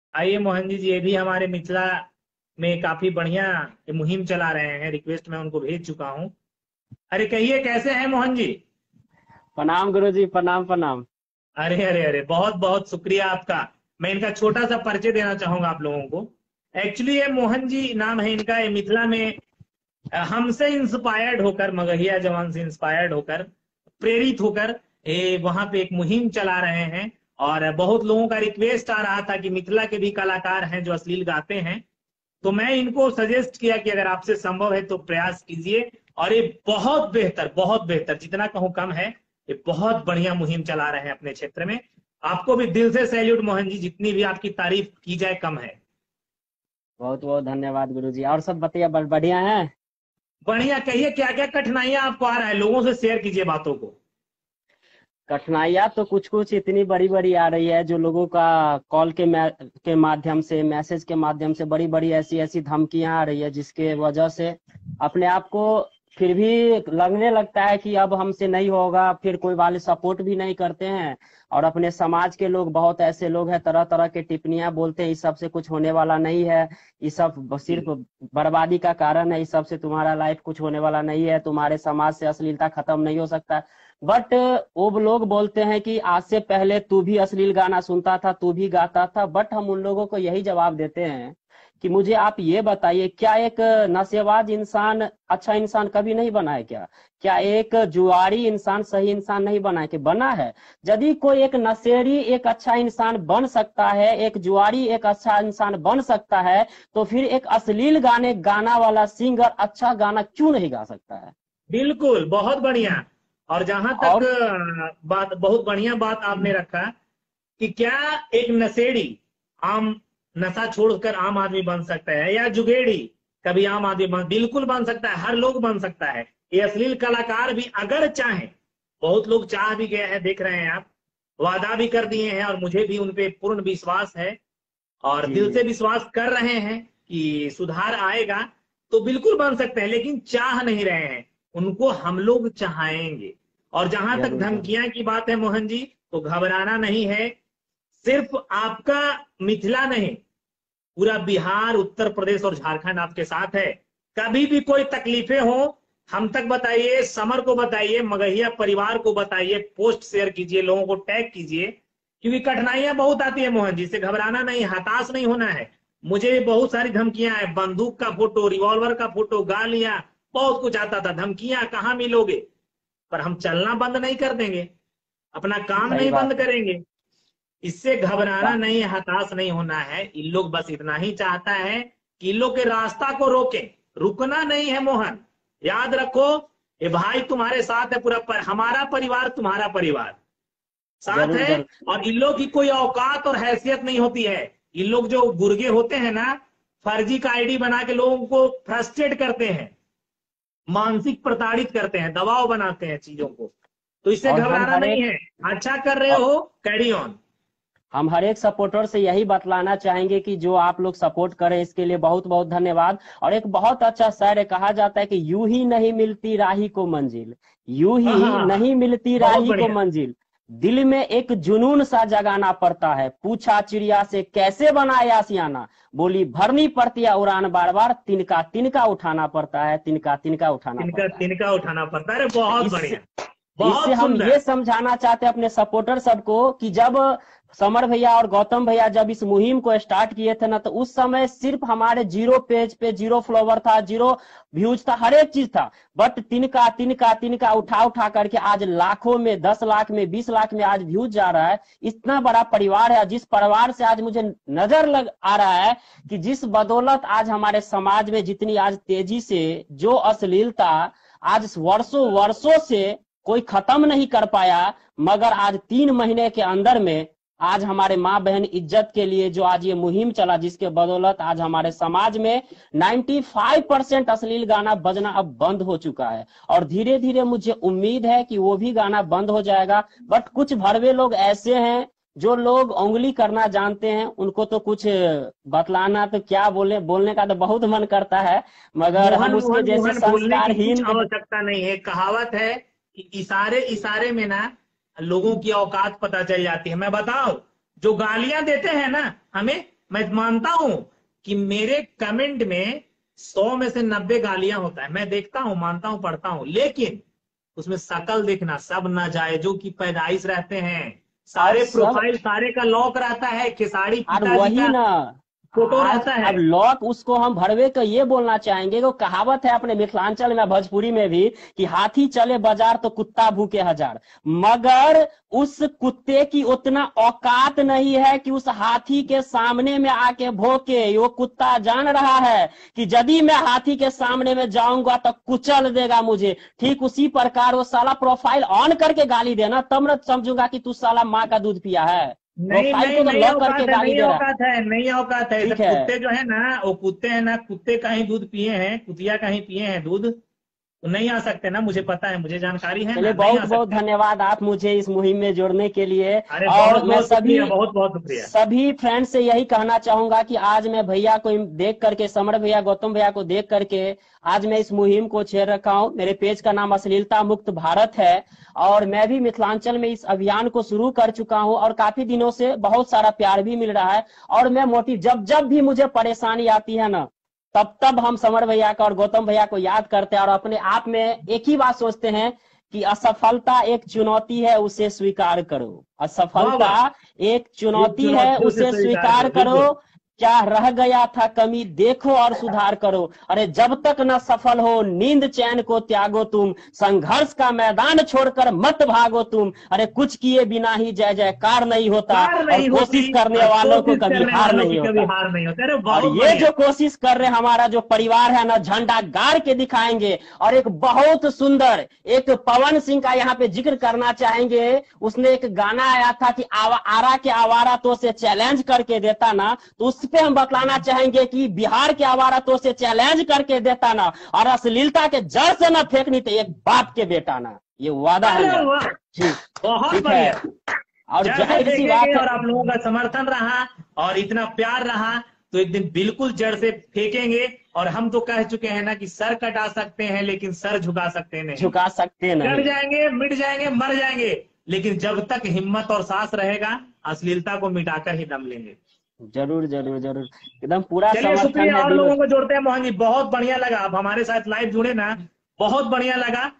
आइए मोहन जी, ये भी हमारे मिथिला में काफी बढ़िया ये मुहिम चला रहे हैं। रिक्वेस्ट मैं उनको भेज चुका हूँ। अरे कहिए, कैसे हैं मोहन जी? प्रणाम गुरु जी, प्रणाम प्रणाम। अरे अरे अरे, बहुत बहुत शुक्रिया आपका। मैं इनका छोटा सा परिचय देना चाहूंगा आप लोगों को। एक्चुअली ये मोहन जी नाम है इनका। ये मिथिला में हमसे इंस्पायर्ड होकर, मगहिया जवान से इंस्पायर्ड होकर, प्रेरित होकर ये वहां पे एक मुहिम चला रहे हैं। और बहुत लोगों का रिक्वेस्ट आ रहा था कि मिथिला के भी कलाकार हैं जो अश्लील गाते हैं। तो मैं इनको सजेस्ट किया कि अगर आपसे संभव है तो प्रयास कीजिए। और ये बहुत बेहतर, बहुत बेहतर, जितना कहूँ कम है। ये बहुत बढ़िया मुहिम चला रहे हैं अपने क्षेत्र में। आपको भी दिल से सैल्यूट मोहन जी, जितनी भी आपकी तारीफ की जाए कम है। बहुत बहुत धन्यवाद गुरु जी। और सब बताइए, बढ़िया है। बढ़िया। कहिए, क्या क्या कठिनाइयां आपको आ रहा है, लोगों से शेयर कीजिए बातों को। कठिनाइयाँ तो कुछ कुछ इतनी बड़ी बड़ी आ रही है, जो लोगों का कॉल के माध्यम से, मैसेज के माध्यम से बड़ी बड़ी ऐसी ऐसी धमकियां आ रही है, जिसके वजह से अपने आप को फिर भी लगने लगता है कि अब हमसे नहीं होगा। फिर कोई वाले सपोर्ट भी नहीं करते हैं। और अपने समाज के लोग, बहुत ऐसे लोग हैं, तरह तरह के टिप्पणियां बोलते हैं, इस सब से कुछ होने वाला नहीं है, ये सब जी। सिर्फ बर्बादी का कारण है, इस सब से तुम्हारा लाइफ कुछ होने वाला नहीं है, तुम्हारे समाज से अश्लीलता खत्म नहीं हो सकता। बट वो लोग बोलते हैं कि आज से पहले तू भी अश्लील गाना सुनता था, तू भी गाता था। बट हम उन लोगों को यही जवाब देते हैं कि मुझे आप ये बताइए, क्या एक नशेबाज इंसान अच्छा इंसान कभी नहीं बना है क्या? क्या एक जुआरी इंसान सही इंसान नहीं बना है? कि बना है। यदि कोई एक नशेड़ी एक अच्छा इंसान बन सकता है, एक जुआरी एक अच्छा इंसान बन सकता है, तो फिर एक अश्लील गाना वाला सिंगर अच्छा गाना क्यों नहीं गा सकता है? बिल्कुल, बहुत बढ़िया। और जहां तक और बात, बहुत बढ़िया बात आपने रखा कि क्या एक नशेड़ी आम नशा छोड़कर आम आदमी बन सकता है, या जुगेड़ी कभी आम आदमी बिल्कुल बन सकता है। हर लोग बन सकता है। ये अश्लील कलाकार भी अगर चाहे, बहुत लोग चाह भी गए हैं, देख रहे हैं आप, वादा भी कर दिए हैं, और मुझे भी उन पे पूर्ण विश्वास है और जी दिल जी। से विश्वास कर रहे हैं कि सुधार आएगा। तो बिल्कुल बन सकते हैं, लेकिन चाह नहीं रहे हैं। उनको हम लोग चाहेंगे। और जहां तक जरूर जरूर। धमकियां की बात है मोहन जी, तो घबराना नहीं है। सिर्फ आपका मिथिला नहीं, पूरा बिहार, उत्तर प्रदेश और झारखंड आपके साथ है। कभी भी कोई तकलीफें हो, हम तक बताइए, समर को बताइए, मगहिया परिवार को बताइए, पोस्ट शेयर कीजिए, लोगों को टैग कीजिए। क्योंकि कठिनाइयां बहुत आती है मोहन जी, से घबराना नहीं, हताश नहीं होना है। मुझे भी बहुत सारी धमकियां है, बंदूक का फोटो, रिवॉल्वर का फोटो, गालियां, बहुत कुछ आता था। धमकियां कहाँ मिलोगे? पर हम चलना बंद नहीं कर देंगे, अपना काम सही नहीं बंद बात है। करेंगे। इससे घबराना बा- नहीं, हताश नहीं होना है। इन लोग बस इतना ही चाहता है कि इन लोग के रास्ता को रोके। रुकना नहीं है मोहन। याद रखो, ये भाई तुम्हारे साथ है, हमारा परिवार तुम्हारा परिवार साथ जरूर है। जरूर। और इन लोग की कोई औकात और हैसियत नहीं होती है। इन लोग जो गुर्गे होते हैं ना, फर्जी का आईडी बना के लोगों को फ्रस्ट्रेट करते हैं, मानसिक प्रताड़ित करते हैं, दबाव बनाते हैं चीजों को। तो इससे और घबराना नहीं है। अच्छा कर रहे और हो, कैरी ऑन। हम हर एक सपोर्टर से यही बतलाना चाहेंगे कि जो आप लोग सपोर्ट करें, इसके लिए बहुत बहुत धन्यवाद। और एक बहुत अच्छा शायर है, कहा जाता है कि यूं ही नहीं मिलती राही को मंजिल, यूं हाँ हाँ ही हाँ हाँ। नहीं मिलती बहुत राही को बढ़िया। मंजिल, दिल में एक जुनून सा जगाना पड़ता है, पूछा चिड़िया से कैसे बनाए आशियाना, बोली भरनी पड़ती है उड़ान बार बार, तिनका तिनका उठाना पड़ता है, तिनका तिनका उठाना तिनका पड़ता है। तिनका उठाना पड़ता है। अरे बहुत इस बढ़िया, इससे बहुत हम ये सुंदर। समझाना चाहते हैं अपने सपोर्टर सबको कि जब समर भैया और गौतम भैया जब इस मुहिम को स्टार्ट किए थे ना, तो उस समय सिर्फ हमारे जीरो पेज पे जीरो फॉलोवर था, जीरो व्यूज था, हर एक चीज था। बट तिनका तिनका तिनका उठा उठा करके आज लाखों में, 10 लाख में, 20 लाख में आज व्यूज जा रहा है। इतना बड़ा परिवार है, जिस परिवार से आज मुझे नजर लग आ रहा है कि जिस बदौलत आज हमारे समाज में जितनी आज तेजी से जो अश्लीलता आज वर्षों वर्षों से कोई खत्म नहीं कर पाया, मगर आज 3 महीने के अंदर में आज हमारे माँ बहन इज्जत के लिए जो आज ये मुहिम चला, जिसके बदौलत आज हमारे समाज में 95% अश्लील गाना बजना अब बंद हो चुका है। और धीरे धीरे मुझे उम्मीद है कि वो भी गाना बंद हो जाएगा। बट कुछ भरवे लोग ऐसे हैं, जो लोग उंगली करना जानते हैं, उनको तो कुछ बतलाना तो क्या बोले, बोलने का तो बहुत मन करता है, मगर मोहन हम उसके मोहन जैसे मोहन, बोलने की कुछ संस्कारहीन। आवश्यकता नहीं है। कहावत है कि इशारे इशारे में ना लोगों की औकात पता चल जाती है। मैं बताऊं, जो गालियां देते हैं ना हमें, मैं मानता हूं कि मेरे कमेंट में 100 में से 90 गालियां होता है, मैं देखता हूं, मानता हूं, पढ़ता हूं, लेकिन उसमें शकल देखना, सब नाजायजों की पैदाइश रहते हैं, और सारे सब, प्रोफाइल, सारे का लॉक रहता है, खेसारी और पिताजी वही का ना, फोटो आज रहता अब है। लॉक उसको हम भरवे का ये बोलना चाहेंगे, वो कहावत है अपने मिथिलांचल में, भोजपुरी में भी, कि हाथी चले बाजार तो कुत्ता भूखे हजार। मगर उस कुत्ते की उतना औकात नहीं है कि उस हाथी के सामने में आके भोंके। वो कुत्ता जान रहा है कि यदि मैं हाथी के सामने में जाऊंगा तो कुचल देगा मुझे। ठीक उसी प्रकार वो साला प्रोफाइल ऑन करके गाली देना, तब न समझूंगा कि तू साला माँ का दूध पिया है। नहीं प्रोफाइल नहीं, को तो नहीं लॉक करके औकात है, गाली नहीं दे रहा है। औकात है, नहीं औकात है। ठीक सब है, कुत्ते जो है ना, वो कुत्ते हैं ना, कुत्ते का ही दूध पिए हैं, कुतिया का ही पिए हैं दूध, तो नहीं आ सकते ना, मुझे पता है, मुझे जानकारी है चलिए ना, नहीं बहुत आ बहुत सकते। धन्यवाद आप मुझे इस मुहिम में जोड़ने के लिए। अरे और बहुत मैं बहुत सभी शुक्रिया, बहुत बहुत शुक्रिया। सभी फ्रेंड से यही कहना चाहूंगा कि आज मैं भैया को देख करके, समर भैया, गौतम भैया को देख करके आज मैं इस मुहिम को छेड़ रखा हूं। मेरे पेज का नाम अश्लीलता मुक्त भारत है, और मैं भी मिथिलांचल में इस अभियान को शुरू कर चुका हूं, और काफी दिनों से बहुत सारा प्यार भी मिल रहा है। और मैं जब जब भी मुझे परेशानी आती है ना, तब तब हम समर भैया का और गौतम भैया को याद करते हैं, और अपने आप में एक ही बात सोचते हैं कि असफलता एक चुनौती है, उसे स्वीकार करो। वाह असफलता वाह, एक एक चुनौती है, चुनौती उसे उसे स्वीकार स्वीकार करो, करो। बिल्कुल। क्या रह गया था कमी देखो और सुधार करो। अरे जब तक न सफल हो नींद चैन को त्यागो तुम, संघर्ष का मैदान छोड़कर मत भागो तुम। अरे कुछ किए बिना ही जय जयकार नहीं होता, हार और नहीं होती, कोशिश करने और वालों को कोशिश कभी करने हार वालों की नहीं कभी होता। हार नहीं होती। अरे और बहुत ये बढ़िया। जो कोशिश कर रहे हमारा जो परिवार है ना, झंडा गाड़ के दिखाएंगे। और एक बहुत सुंदर, एक पवन सिंह का यहाँ पे जिक्र करना चाहेंगे। उसने एक गाना आया था कि आरा के आवारा तो से चैलेंज करके देता ना, तो उस पे हम बतलाना चाहेंगे कि बिहार के आवारा तो से चैलेंज करके देता ना, और अश्लीलता के जड़ से ना फेंकनी तो एक बाप के बेटा ना। ये वादा है अरे मेरा। वाह, ठीक, बहुत ठीक है। बढ़िया। और जड़ से जाहिर सी फेंकेंगे, बात है, और आप लोगों का समर्थन रहा और इतना प्यार रहा, तो एक दिन बिल्कुल जड़ से फेंकेंगे। और हम तो कह चुके हैं ना कि सर कटा सकते हैं लेकिन सर झुका सकते नहीं। झुका सकते कट नहीं। जाएंगे, मिट जाएंगे, मर जाएंगे, लेकिन जब तक हिम्मत और सांस रहेगा, अश्लीलता को मिटाकर ही दम लेंगे। जरूर जरूर जरूर, एकदम पूरा चलिए समर्थन शुक्रिया, है और दिल। लोगों को जोड़ते हैं। मोहन जी बहुत बढ़िया लगा, आप हमारे साथ लाइव जुड़े ना, बहुत बढ़िया लगा।